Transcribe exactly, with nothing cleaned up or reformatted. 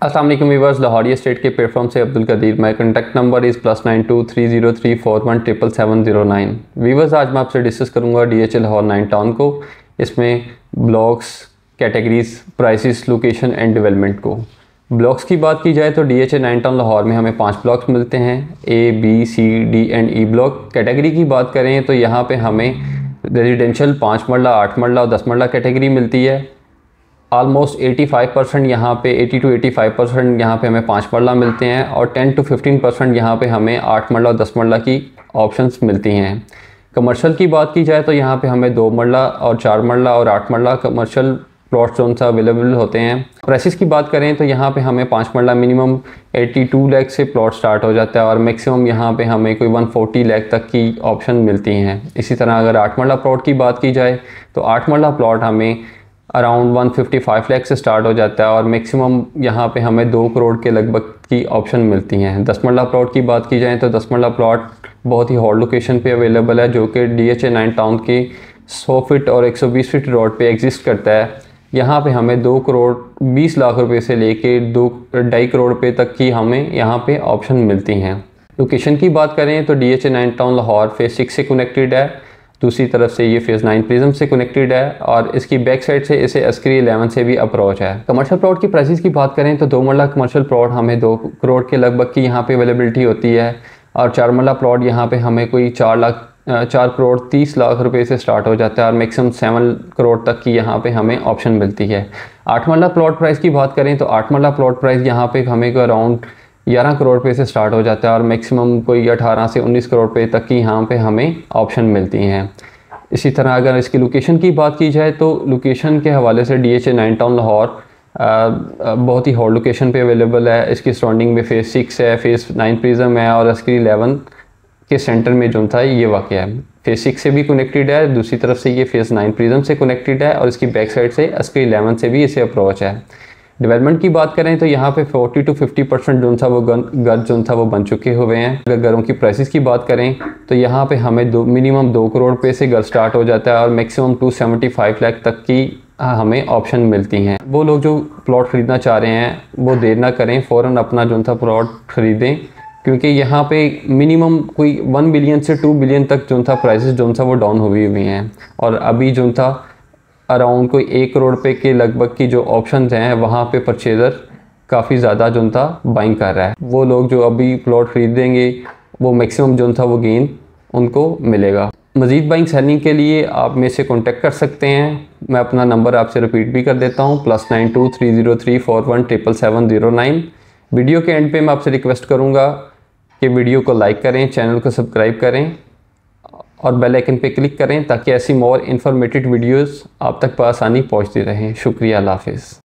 अस्सलाम वालेकुम viewers, Lahori estate के प्लेटफॉर्म से Abdul Qadeer. My contact number is plus nine two three zero three four one triple seven zero nine. Viewers, आज मैं आपसे डिस्कस करूंगा डीएचए लाहौर नाइन टाउन को। इसमें blocks, categories, prices, location and development को। ब्लॉक्स की बात की जाए तो डीएचए नाइन टाउन लाहौर में हमें पाँच ब्लॉक्स मिलते हैं, A B C D and E block. Category की बात करें तो यहाँ पे हमें रेजिडेंशियल पाँच मरला, आठ मरला और दस मरला कैटेगरी मिलती है। ऑलमोस्ट पचासी परसेंट यहाँ पे अस्सी टू पचासी परसेंट यहाँ पे हमें पाँच मरला मिलते हैं और दस टू पंद्रह परसेंट यहाँ पे हमें आठ मरला और दस मरला की ऑप्शंस मिलती हैं। कमर्शियल की बात की जाए तो यहाँ पे हमें दो मरला और चार मरला और आठ मरला कमर्शियल प्लॉट्स जो सा अवेलेबल होते हैं। प्राइसेस की बात करें तो यहाँ पे हमें पाँच मरला मिनिमम बयासी लाख से प्लॉट स्टार्ट हो जाता है और मैक्सिमम यहाँ पे हमें कोई एक सौ चालीस लाख तक की ऑप्शन मिलती हैं। इसी तरह अगर आठ मरला प्लॉट की बात की जाए तो आठ मरला प्लॉट हमें अराउंड एक सौ पचपन लाख से स्टार्ट हो जाता है और मैक्सिमम यहाँ पे हमें दो करोड़ के लगभग की ऑप्शन मिलती हैं। दस मरला प्लॉट की बात की जाए तो दस मरला प्लॉट बहुत ही हॉट लोकेशन पे अवेलेबल है, जो कि डीएचए नाइन टाउन के सौ फीट और एक सौ बीस फीट रोड पे एग्जिस्ट करता है। यहाँ पे हमें दो करोड़ बीस लाख रुपए से लेके दो ढाई करोड़ रुपए तक की हमें यहाँ पे ऑप्शन मिलती हैं। लोकेशन की बात करें तो DHA nine town Lahore phase six से कनेक्टेड है, दूसरी तरफ से ये फेज़ नाइन प्रिज्म से कनेक्टेड है और इसकी बैक साइड से इसे अस्करी इलेवन से भी अप्रोच है। कमर्शियल प्लॉट की प्राइसेस की बात करें तो दो मरला कमर्शियल प्लॉट हमें दो करोड़ के लगभग की यहाँ पे अवेलेबिलिटी होती है और चार मरला प्लॉट यहाँ पे हमें कोई चार लाख चार करोड़ तीस लाख रुपए से स्टार्ट हो जाता है और मैक्सिमम सेवन करोड़ तक की यहाँ पे हमें ऑप्शन मिलती है। आठ मरला प्लॉट प्राइस की बात करें तो आठ मरला प्लॉट प्राइस यहाँ पे हमें को अराउंड ग्यारह करोड़ रुपए से स्टार्ट हो जाता है और मैक्सिमम कोई अठारह से उन्नीस करोड़ रुपए तक की यहाँ पे हमें ऑप्शन मिलती हैं। इसी तरह अगर इसकी लोकेशन की बात की जाए तो लोकेशन के हवाले से डीएचए नाइन टाउन लाहौर बहुत ही हॉट लोकेशन पे अवेलेबल है। इसकी सराउंडिंग में फेज़ सिक्स है, फेज़ नाइन प्रिज्म है और अस्करी इलेवन के सेंटर में जो था ये वाक़या है। फेज़ सिक्स से भी कनेक्टेड है, दूसरी तरफ से ये फेज़ नाइन प्रिज्म से कनेक्टेड है और इसकी बैक साइड से अस्करी इलेवन से भी इसे अप्रोच है। डेवलपमेंट की बात करें तो यहाँ पे चालीस टू पचास परसेंट जो था वो घर जो था वो बन चुके हुए हैं। अगर घरों की प्राइसेस की बात करें तो यहाँ पे हमें दो मिनिमम दो करोड़ रुपए से घर स्टार्ट हो जाता है और मैक्सिमम दो सौ पचहत्तर लाख तक की हमें ऑप्शन मिलती हैं। वो लोग जो प्लॉट ख़रीदना चाह रहे हैं वो देर ना करें, फ़ौरन अपना जो था प्लॉट ख़रीदें, क्योंकि यहाँ पे मिनिमम कोई वन बिलियन से टू बिलियन तक जो था प्राइसेस जो था वो डाउन हुई हुई हैं और अभी जो था अराउंड कोई एक करोड़ रुपए के लगभग की जो ऑप्शंस हैं वहाँ पे परचेज़र काफ़ी ज़्यादा जो था बाइंग कर रहा है। वो लोग जो अभी प्लॉट ख़रीदेंगे वो मैक्सिमम जो था वो गेन उनको मिलेगा। मज़ीद बाइंग सेलिंग के लिए आप मेरे से कॉन्टेक्ट कर सकते हैं। मैं अपना नंबर आपसे रिपीट भी कर देता हूँ, plus nine two three zero three four one triple seven zero nine. Video के एंड पे मैं आपसे रिक्वेस्ट करूँगा कि वीडियो को लाइक करें, चैनल को सब्सक्राइब करें और बेल आइकन पे क्लिक करें ताकि ऐसी मोर इन्फॉर्मेटिव वीडियोस आप तक बआसानी पहुंचती रहें। शुक्रिया, अल्लाह हाफ़िज़।